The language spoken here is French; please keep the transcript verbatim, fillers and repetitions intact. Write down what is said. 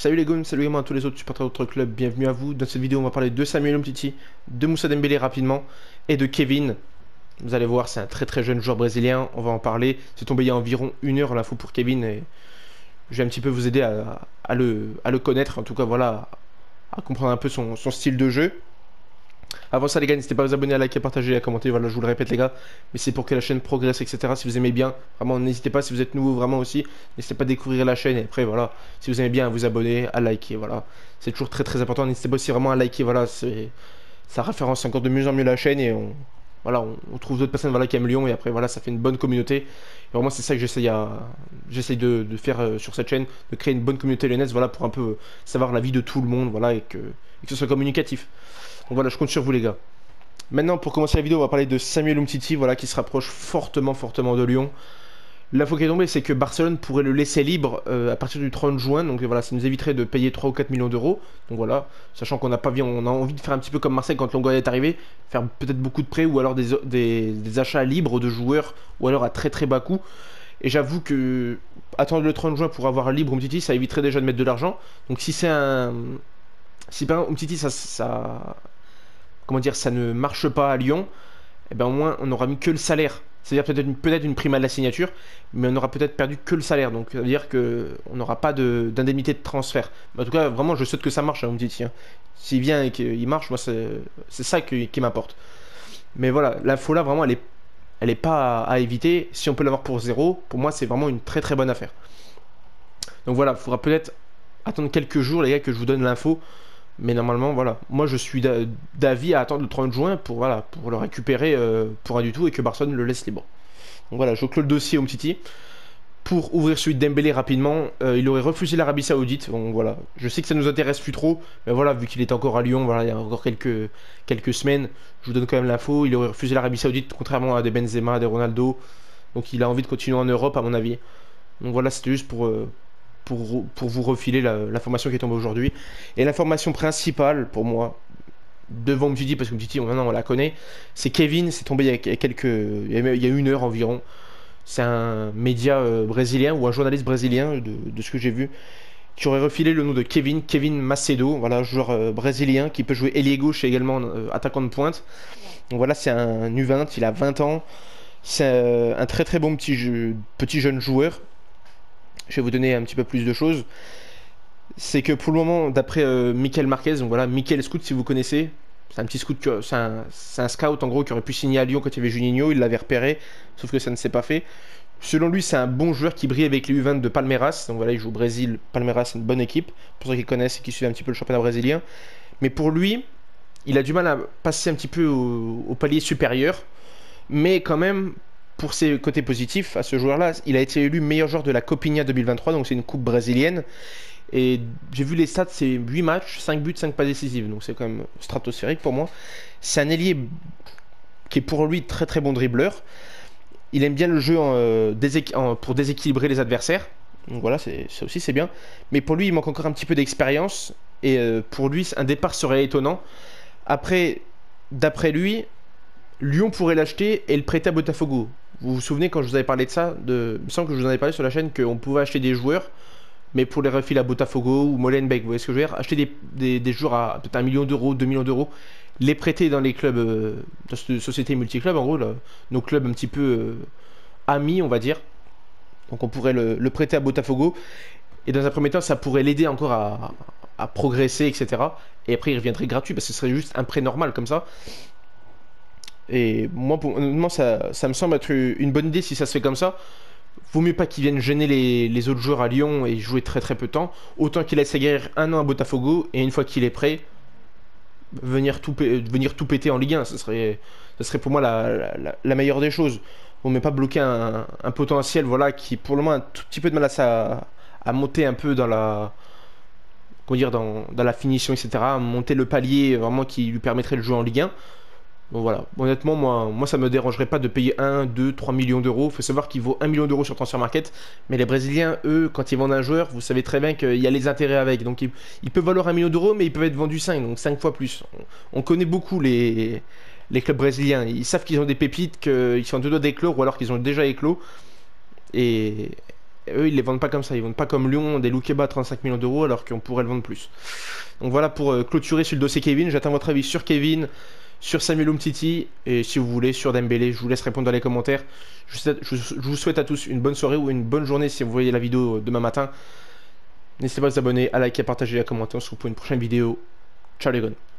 Salut les goons, salut également à tous les autres supporters d'autres clubs, bienvenue à vous. Dans cette vidéo on va parler de Samuel Umtiti, de Moussa Dembélé rapidement et de Kevin. Vous allez voir, c'est un très très jeune joueur brésilien, on va en parler. C'est tombé il y a environ une heure l'info pour Kevin et je vais un petit peu vous aider à, à, le, à le connaître, en tout cas voilà, à comprendre un peu son, son style de jeu. Avant ça les gars, n'hésitez pas à vous abonner, à liker, à partager, à commenter, voilà je vous le répète les gars, mais c'est pour que la chaîne progresse, et cetera. Si vous aimez bien, vraiment n'hésitez pas, si vous êtes nouveau vraiment aussi, n'hésitez pas à découvrir la chaîne et après voilà, si vous aimez bien à vous abonner, à liker, voilà. C'est toujours très très important, n'hésitez pas aussi vraiment à liker, voilà, ça référence encore de mieux en mieux la chaîne et on, voilà, on, on trouve d'autres personnes voilà, qui aiment Lyon et après voilà, ça fait une bonne communauté. Et vraiment c'est ça que j'essaye à... j'essaye de, de faire euh, sur cette chaîne, de créer une bonne communauté lyonnaise, voilà, pour un peu euh, savoir la vie de tout le monde, voilà, et que, et que ce soit communicatif. Donc voilà, je compte sur vous les gars. Maintenant, pour commencer la vidéo, on va parler de Samuel Umtiti, voilà, qui se rapproche fortement, fortement de Lyon. L'info qui est tombée, c'est que Barcelone pourrait le laisser libre euh, à partir du trente juin. Donc voilà, ça nous éviterait de payer trois ou quatre millions d'euros. Donc voilà, sachant qu'on n'a pas on a envie de faire un petit peu comme Marseille quand Longoria est arrivé, faire peut-être beaucoup de prêts ou alors des, des, des achats libres de joueurs ou alors à très très bas coût. Et j'avoue que attendre le trente juin pour avoir libre Umtiti, ça éviterait déjà de mettre de l'argent. Donc si c'est un... Si par exemple Umtiti, ça... ça comment dire, ça ne marche pas à Lyon, eh ben au moins on n'aura mis que le salaire. C'est-à-dire peut-être une, peut une prime à la signature, mais on aura peut-être perdu que le salaire. Donc ça veut dire qu'on n'aura pas d'indemnité de, de transfert. Mais en tout cas, vraiment, je souhaite que ça marche, hein, Umtiti. Hein. S'il vient et qu'il marche, moi c'est ça qui, qui m'importe. Mais voilà, l'info là, vraiment, elle est, elle est pas à, à éviter. Si on peut l'avoir pour zéro, pour moi c'est vraiment une très très bonne affaire. Donc voilà, il faudra peut-être attendre quelques jours, les gars, que je vous donne l'info. Mais normalement, voilà. Moi, je suis d'avis à attendre le trente juin pour, voilà, pour le récupérer euh, pour rien du tout et que Barcelone le laisse libre. Donc voilà, je clôt le dossier Umtiti. Pour ouvrir celui de Dembélé rapidement, euh, il aurait refusé l'Arabie Saoudite. Donc voilà, je sais que ça nous intéresse plus trop, mais voilà, vu qu'il est encore à Lyon, voilà, il y a encore quelques, quelques semaines, je vous donne quand même l'info. Il aurait refusé l'Arabie Saoudite, contrairement à des Benzema, des Ronaldo. Donc il a envie de continuer en Europe, à mon avis. Donc voilà, c'était juste pour... Euh, Pour, pour vous refiler l'information qui est tombée aujourd'hui. Et l'information principale pour moi, devant Umtiti, parce que Umtiti maintenant on la connaît, c'est Kevin, c'est tombé il y a quelques, il y a une heure environ. C'est un média euh, brésilien ou un journaliste brésilien de, de ce que j'ai vu qui aurait refilé le nom de Kevin, Kevin Macedo, voilà, joueur euh, brésilien qui peut jouer ailier gauche et également euh, attaquant de pointe. Donc voilà, c'est un U vingt, il a vingt ans. C'est euh, un très très bon petit, jeu, petit jeune joueur. Je vais vous donner un petit peu plus de choses. C'est que pour le moment, d'après euh, Michael Marquez, donc voilà, Michael Scout, si vous connaissez, c'est un petit scout, c'est un, un scout en gros qui aurait pu signer à Lyon quand il y avait Juninho, il l'avait repéré, sauf que ça ne s'est pas fait. Selon lui, c'est un bon joueur qui brille avec les U vingt de Palmeiras, donc voilà, il joue au Brésil, Palmeiras c'est une bonne équipe, pour ceux qui connaissent et qui suivent un petit peu le championnat brésilien. Mais pour lui, il a du mal à passer un petit peu au, au palier supérieur, mais quand même... Pour ses côtés positifs, à ce joueur-là, il a été élu meilleur joueur de la Copinha deux mille vingt-trois, donc c'est une coupe brésilienne. Et j'ai vu les stats, c'est huit matchs, cinq buts, cinq passes décisives, donc c'est quand même stratosphérique pour moi. C'est un ailier qui est pour lui très très bon dribbleur. Il aime bien le jeu en, euh, en, pour déséquilibrer les adversaires, donc voilà, ça aussi c'est bien. Mais pour lui, il manque encore un petit peu d'expérience, et euh, pour lui, un départ serait étonnant. Après, d'après lui, Lyon pourrait l'acheter et le prêter à Botafogo. Vous vous souvenez quand je vous avais parlé de ça, de... il me semble que je vous en avais parlé sur la chaîne, qu'on pouvait acheter des joueurs, mais pour les refiler à Botafogo ou Molenbeek, vous voyez ce que je veux dire, acheter des, des, des joueurs à peut-être un million d'euros, deux millions d'euros, les prêter dans les clubs, euh, dans cette société multiclub, en gros, là, nos clubs un petit peu euh, amis, on va dire. Donc on pourrait le, le prêter à Botafogo, et dans un premier temps, ça pourrait l'aider encore à, à progresser, et cetera. Et après, il reviendrait gratuit, parce que ce serait juste un prêt normal comme ça. Et moi, pour, honnêtement, ça, ça me semble être une bonne idée si ça se fait comme ça. Vaut mieux pas qu'ils viennent gêner les, les autres joueurs à Lyon et jouer très très peu de temps. Autant qu'il laisse guérir un an à Botafogo et une fois qu'il est prêt, venir tout, venir tout péter en Ligue un. Ce serait, ce serait pour moi la, la, la meilleure des choses. On ne met pas bloquer un, un potentiel voilà, qui pour le moment a un tout petit peu de mal à, ça, à monter un peu dans la, comment dire, dans, dans la finition, et cetera. À monter le palier vraiment qui lui permettrait de jouer en Ligue un. Bon voilà, honnêtement moi, moi ça me dérangerait pas de payer un, deux, trois millions d'euros. Il faut savoir qu'il vaut un million d'euros sur Transfer Market. Mais les Brésiliens, eux, quand ils vendent un joueur, vous savez très bien qu'il y a les intérêts avec. Donc il, il peut valoir un million d'euros, mais il peut être vendu cinq, donc cinq fois plus. On, on connaît beaucoup les, les clubs brésiliens. Ils savent qu'ils ont des pépites, qu'ils sont en deux doigts d'éclore ou alors qu'ils ont déjà éclos. Et, Et eux, ils les vendent pas comme ça. Ils vendent pas comme Lyon, des Loukeba à trente-cinq millions d'euros, alors qu'on pourrait le vendre plus. Donc voilà pour euh, clôturer sur le dossier Kevin. J'attends votre avis sur Kevin, sur Samuel Umtiti, et si vous voulez, sur Dembélé. Je vous laisse répondre dans les commentaires. Je, souhaite, je, je vous souhaite à tous une bonne soirée ou une bonne journée si vous voyez la vidéo demain matin. N'hésitez pas à vous abonner, à liker, à partager, à commenter. On se retrouve pour une prochaine vidéo. Ciao les gars.